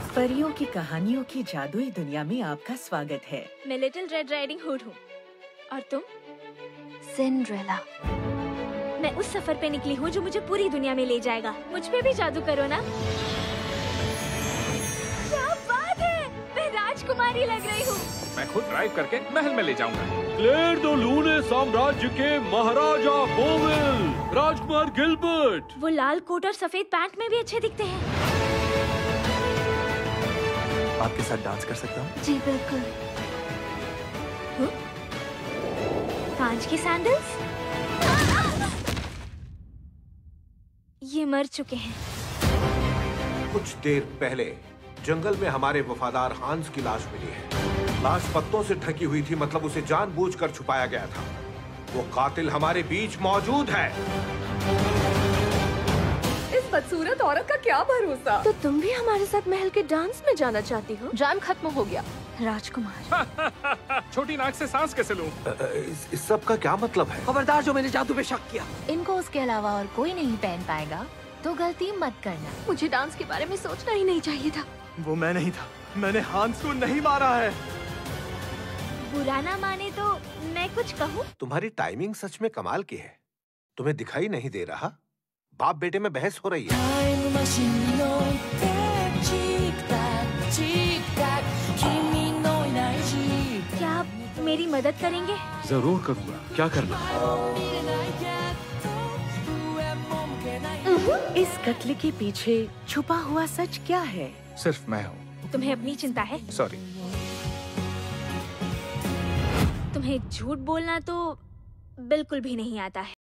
परियों की कहानियों की जादुई दुनिया में आपका स्वागत है। मैं लिटिल रेड राइडिंग हुड हूँ। और तुम? सिंड्रेला। मैं उस सफर पे निकली हूँ जो मुझे पूरी दुनिया में ले जाएगा। मुझ पे भी जादू करो ना। क्या बात है, मैं राजकुमारी लग रही हूँ। मैं खुद ड्राइव करके महल में ले जाऊंगा। क्लेयर दो लूने साम्राज्य के महाराजा बोविल, राजकुमार गिलबर्ट। वो लाल कोट और सफेद पैंट में भी अच्छे दिखते हैं। आपके साथ डांस कर सकता हूँ? जी बिल्कुल। कांच के सैंडल्स? ये मर चुके हैं। कुछ देर पहले जंगल में हमारे वफादार हांस की लाश मिली है। लाश पत्तों से ढकी हुई थी, मतलब उसे जानबूझकर छुपाया गया था। वो कातिल हमारे बीच मौजूद है। इस बदसूरत औरत का क्या भरोसा। तो तुम भी हमारे साथ महल के डांस में जाना चाहती हो? जैम खत्म हो गया। राजकुमार। छोटी नाक से सांस कैसे लूं? इस सब का क्या मतलब है? खबरदार जो मैंने जादू पे शक किया। इनको उसके अलावा और कोई नहीं पहन पाएगा, तो गलती मत करना। मुझे डांस के बारे में सोचना ही नहीं चाहिए था। वो मैं नहीं था, मैंने हांस को नहीं मारा है। बुरा ना माने तो मैं कुछ कहूँ? तुम्हारी टाइमिंग सच में कमाल की है। तुम्हें दिखाई नहीं दे रहा? बाप बेटे में बहस हो रही है। क्या आप मेरी मदद करेंगे? जरूर करूँगा। क्या करना? इस कत्ल के पीछे छुपा हुआ सच क्या है? सिर्फ मैं हूँ। तुम्हें अपनी चिंता है? सॉरी। तुम्हें झूठ बोलना तो बिल्कुल भी नहीं आता है।